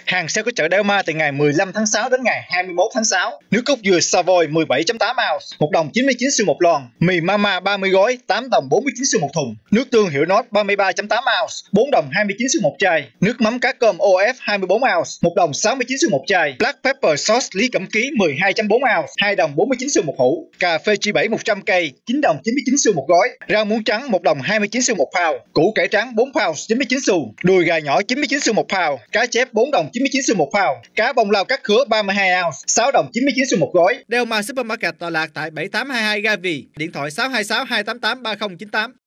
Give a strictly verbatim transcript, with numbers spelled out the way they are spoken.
Hàng sale của chợ Delma từ ngày mười lăm tháng sáu đến ngày hai mươi mốt tháng sáu. Nước cốt dừa Savoy mười bảy chấm tám ounce, một đồng chín mươi chín xu một lon. Mì Mama ba mươi gói, tám đồng bốn mươi chín xu một thùng. Nước tương Hiệu Nót ba mươi ba chấm tám ounce, bốn đồng hai mươi chín xu một chai. Nước mắm cá cơm o ép hai mươi bốn ounce, một đồng sáu mươi chín xu một chai. Black Pepper Sauce Lý Cẩm Ký mười hai chấm bốn ounce, hai đồng bốn mươi chín xu một hũ. Cà phê G bảy một trăm cây, chín đồng chín mươi chín xu một gói. Rau muống trắng một đồng hai mươi chín xu một pound. Củ cải trắng bốn pound chín mươi chín xu. Đùi gà nhỏ chín mươi chín xu một pound. Cá chép bốn đồng chín mươi chín xu một pound. Cá bông lau cắt khứa ba mươi hai ounce, sáu đồng chín mươi chín xu một gói. Delma Supermarket tọa lạc tại bảy tám hai hai Ga Vì, điện thoại sáu hai sáu hai tám tám ba không chín tám.